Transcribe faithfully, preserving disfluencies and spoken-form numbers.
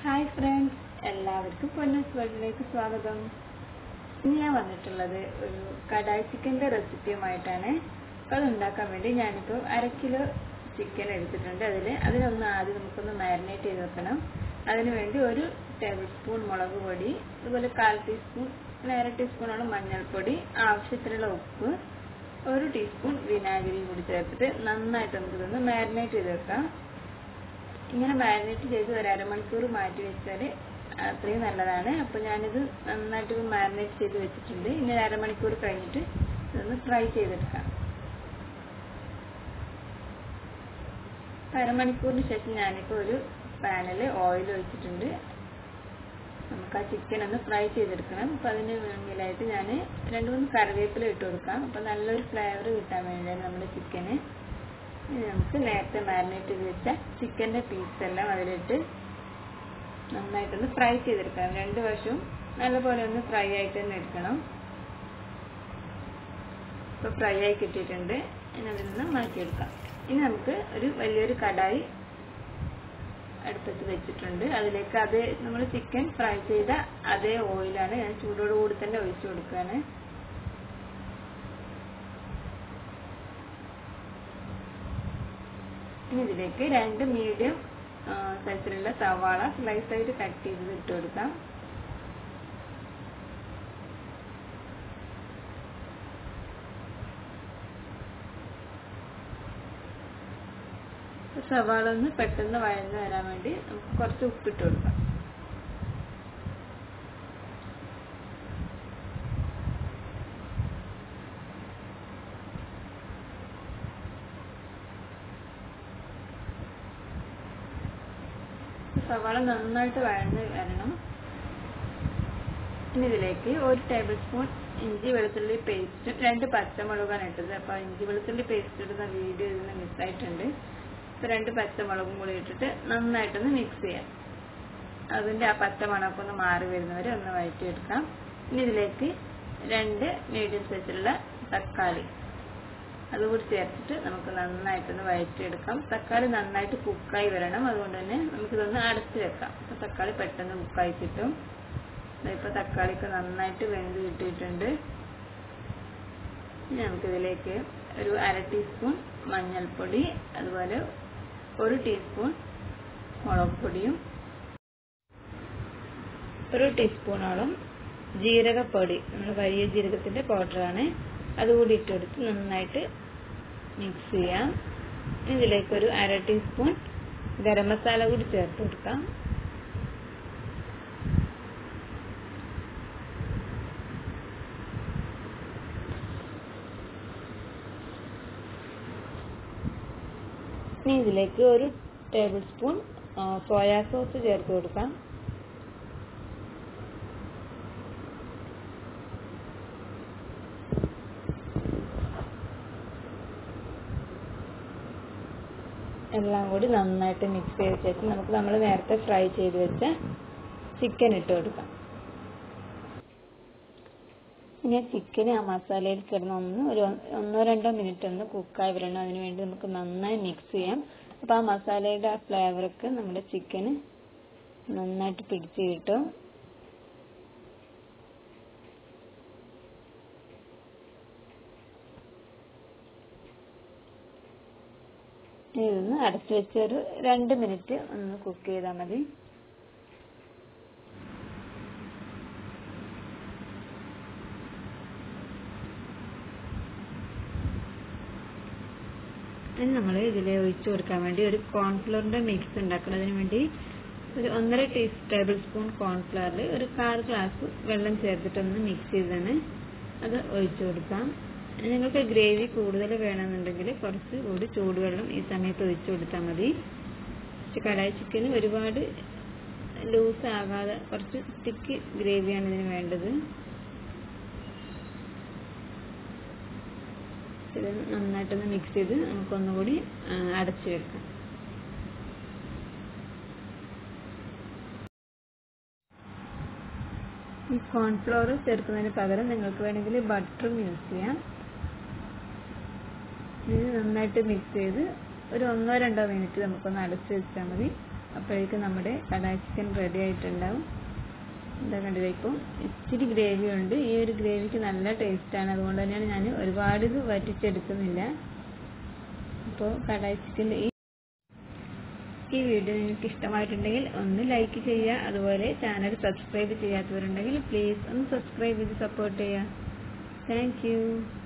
Hi friends, എല്ലാവർക്കും പൊന്നൂസ് വേൾഡിലേക്ക് സ്വാഗതം. ഇന്ന് ഞാൻ വന്നിട്ടുള്ളത് ഒരു കടായി ചിക്കൻ്റെ റെസിപ്പിയുമായിട്ടാണ്. അപ്പോൾ അത് ഉണ്ടാക്കാൻ വേണ്ടി ഞാനിപ്പോൾ അര കിലോ ചിക്കൻ എടുത്തിട്ടുണ്ട്. അതിൽ അതിനൊന്ന് ആദ്യം നമുക്കൊന്ന് മാരിനേറ്റ് ചെയ്ത് വെക്കണം. അതിനു വേണ്ടി ഒരു ടേബിൾ സ്പൂൺ മുളക് പൊടി, അതുപോലെ കാൽ ടീസ്പൂൺ അര ടീസ്പൂണോളം മഞ്ഞൾപ്പൊടി, ആവശ്യത്തിനുള്ള ഉപ്പ്, ഒരു ടീസ്പൂൺ വിനാഗിരിയും കൂടി ചേർത്തിട്ട് നന്നായിട്ട് നമുക്കിതൊന്ന് മാരിനേറ്റ് ചെയ്ത് വെക്കാം. ഇങ്ങനെ മാരിനേറ്റ് ചെയ്ത് ഒരു അരമണിക്കൂർ മാറ്റി വെച്ചാൽ അത്രയും നല്ലതാണ്. അപ്പോൾ ഞാനിത് നന്നായിട്ട് മാരിനേറ്റ് ചെയ്ത് വെച്ചിട്ടുണ്ട്. ഇനി ഒരു അരമണിക്കൂർ കഴിഞ്ഞിട്ട് ഇതൊന്ന് ഫ്രൈ ചെയ്തെടുക്കാം. അരമണിക്കൂറിന് ശേഷം ഞാനിപ്പോൾ ഒരു പാനിൽ ഓയിൽ ഒഴിച്ചിട്ടുണ്ട്. നമുക്ക് ആ ചിക്കൻ ഒന്ന് ഫ്രൈ ചെയ്തെടുക്കണം. അപ്പോൾ അതിന് മുന്നിലായിട്ട് ഞാൻ രണ്ട് മൂന്ന് കറിവേപ്പില ഇട്ട് കൊടുക്കാം. അപ്പോൾ നല്ലൊരു ഫ്ലേവർ കിട്ടാൻ വേണ്ടിയാണ് നമ്മുടെ ചിക്കന്. നമുക്ക് നേരത്തെ മാരിനേറ്റ് ചെയ്ത് വെച്ച ചിക്കൻ്റെ പീസെല്ലാം അതിലിട്ട് നന്നായിട്ടൊന്ന് ഫ്രൈ ചെയ്തെടുക്കാം. രണ്ട് വശവും നല്ലപോലെ ഒന്ന് ഫ്രൈ ആയിട്ട് തന്നെ എടുക്കണം. ഇപ്പോൾ ഫ്രൈ ആയി കിട്ടിയിട്ടുണ്ട്. ഇനി അതിൽ നിന്ന് മാറ്റിയെടുക്കാം. ഇനി നമുക്ക് ഒരു വലിയൊരു കടായി അടുപ്പത്ത് വെച്ചിട്ടുണ്ട്. അതിലേക്ക് അത് നമ്മൾ ചിക്കൻ ഫ്രൈ ചെയ്ത അതേ ഓയിലാണ് ഞാൻ ചൂടോടുകൂടി തന്നെ ഒഴിച്ചു കൊടുക്കുകയാണ്. ഇനി ഇതിലേക്ക് രണ്ട് മീഡിയം സൈസിലുള്ള സവാള സ്ലൈസ് ആയിട്ട് കട്ട് ചെയ്ത് ഇട്ട് കൊടുക്കാം. സവാള ഒന്ന് പെട്ടെന്ന് വഴന്ന് വരാൻ വേണ്ടി നമുക്ക് കുറച്ച് ഉപ്പിട്ട് കൊടുക്കാം. സവാള നന്നായിട്ട് വഴന്ന് വരണം. ഇനി ഇതിലേക്ക് ഒരു ടേബിൾ സ്പൂൺ ഇഞ്ചി വെളുത്തുള്ളി പേസ്റ്റും രണ്ട് പച്ചമുളകാണ് ഇട്ടത്. അപ്പോൾ ഇഞ്ചി വെളുത്തുള്ളി പേസ്റ്റ് ഇടുന്ന വീഡിയോ ഇതിന് മിസ്സായിട്ടുണ്ട്. ഇപ്പോൾ രണ്ട് പച്ചമുളകും കൂടി ഇട്ടിട്ട് നന്നായിട്ടൊന്ന് മിക്സ് ചെയ്യാം. അതിൻ്റെ ആ പച്ചമണമൊക്കെ ഒന്ന് മാറി വരുന്നവരെ ഒന്ന് വഴറ്റിയെടുക്കാം. ഇനി ഇതിലേക്ക് രണ്ട് മീഡിയം സൈസിലുള്ള തക്കാളി അതുകൂടി ചേർത്തിട്ട് നമുക്ക് നന്നായിട്ടൊന്ന് വഴറ്റിയെടുക്കാം. തക്കാളി നന്നായിട്ട് കുക്കായി വരണം. അതുകൊണ്ട് തന്നെ നമുക്കിതൊന്ന് അടച്ചു വെക്കാം. അപ്പോൾ തക്കാളി പെട്ടെന്ന് കുക്കായി കിട്ടും. ഇപ്പോൾ തക്കാളിക്ക് നന്നായിട്ട് വെന്ത് കിട്ടിയിട്ടുണ്ട്. ഇനി നമുക്കിതിലേക്ക് ഒരു അര ടീസ്പൂൺ മഞ്ഞൾപ്പൊടി, അതുപോലെ ഒരു ടീസ്പൂൺ മുളക് പൊടിയും ഒരു ടീസ്പൂണോളം ജീരകപ്പൊടി, നമ്മൾ വലിയ ജീരകത്തിൻ്റെ പൗഡറാണ്, അതുകൂടി ഇട്ടെടുത്ത് നന്നായിട്ട് മിക്സ് ചെയ്യാം. ഇതിലേക്കൊരു അര ടീസ്പൂൺ ഗരം മസാല കൂടി ചേർത്ത് കൊടുക്കാം. ഇനി ഇതിലേക്ക് ഒരു ടേബിൾ സ്പൂൺ സോയാ സോസ് ചേർത്ത് കൊടുക്കാം. എല്ലാം കൂടി നന്നായിട്ട് മിക്സ് ചെയ്ത ശേഷം നമുക്ക് നമ്മൾ നേരത്തെ ഫ്രൈ ചെയ്ത് വെച്ച ചിക്കൻ ഇട്ട് കൊടുക്കാം. ഇനി ചിക്കൻ ആ മസാലയിൽ കിടന്നൊന്ന് ഒരു ഒന്നോ രണ്ടോ മിനിറ്റ് ഒന്ന് കുക്കായി വരണം. അതിന് വേണ്ടി നമുക്ക് നന്നായി മിക്സ് ചെയ്യാം. അപ്പോൾ ആ മസാലയുടെ ആ ഫ്ലേവറൊക്കെ നമ്മുടെ ചിക്കന് നന്നായിട്ട് പിടിച്ച് കിട്ടും. ഇതൊന്ന് അടച്ചു വെച്ചൊരു രണ്ട് മിനിറ്റ് ഒന്ന് കുക്ക് ചെയ്താൽ മതി. ഇനി നമ്മൾ ഇതിൽ ഒഴിച്ചു കൊടുക്കാൻ വേണ്ടി ഒരു കോൺഫ്ലവറിൻ്റെ മിക്സ് ഉണ്ടാക്കണം. അതിന് വേണ്ടി ഒരു ഒന്നര ടീ ടേബിൾ സ്പൂൺ കോൺഫ്ലവറിൽ ഒരു കാൽ ഗ്ലാസ് വെള്ളം ചേർത്തിട്ടൊന്ന് മിക്സ് ചെയ്താണ് അത് ഒഴിച്ചു കൊടുക്കാം. നിങ്ങൾക്ക് ഗ്രേവി കൂടുതൽ വേണമെന്നുണ്ടെങ്കിൽ കുറച്ച് കൂടി ചൂടുവെള്ളം ഈ സമയത്ത് ഒഴിച്ചു കൊടുത്താൽ മതി. പക്ഷെ കടായി ചിക്കന് ഒരുപാട് ലൂസ് ആകാതെ കുറച്ച് തിക്ക് ഗ്രേവിയാണ് ഇതിന് വേണ്ടത്. ഇത് നന്നായിട്ടൊന്ന് മിക്സ് ചെയ്ത് നമുക്കൊന്നുകൂടി അടച്ചു വെക്കാം. ഈ കോൺഫ്ലവർ ചേർക്കുന്നതിന് പകരം നിങ്ങൾക്ക് വേണമെങ്കിൽ ബട്ടറും യൂസ് ചെയ്യാം. ഇത് നന്നായിട്ട് മിക്സ് ചെയ്ത് ഒരു ഒന്നോ രണ്ടോ മിനിറ്റ് നമുക്കൊന്ന് അടച്ചു വെച്ചാൽ മതി. അപ്പോഴേക്കും നമ്മുടെ കടായി ചിക്കൻ റെഡി ആയിട്ടുണ്ടാവും. എന്താ കണ്ടില്ല, ഇപ്പം ഇച്ചിരി ഗ്രേവി ഉണ്ട്. ഈ ഒരു ഗ്രേവിക്ക് നല്ല ടേസ്റ്റാണ്, അതുകൊണ്ട് തന്നെയാണ് ഞാൻ ഒരുപാട് ഇത് വറ്റിച്ചെടുക്കുന്നില്ല. അപ്പോൾ കടായി ചിക്കൻ്റെ ഈ ഈ വീഡിയോ നിങ്ങൾക്ക് ഇഷ്ടമായിട്ടുണ്ടെങ്കിൽ ഒന്ന് ലൈക്ക് ചെയ്യുക. അതുപോലെ ചാനൽ സബ്സ്ക്രൈബ് ചെയ്യാത്തവരുണ്ടെങ്കിൽ പ്ലീസ് ഒന്ന് സബ്സ്ക്രൈബ് ചെയ്ത് സപ്പോർട്ട് ചെയ്യുക. Thank U.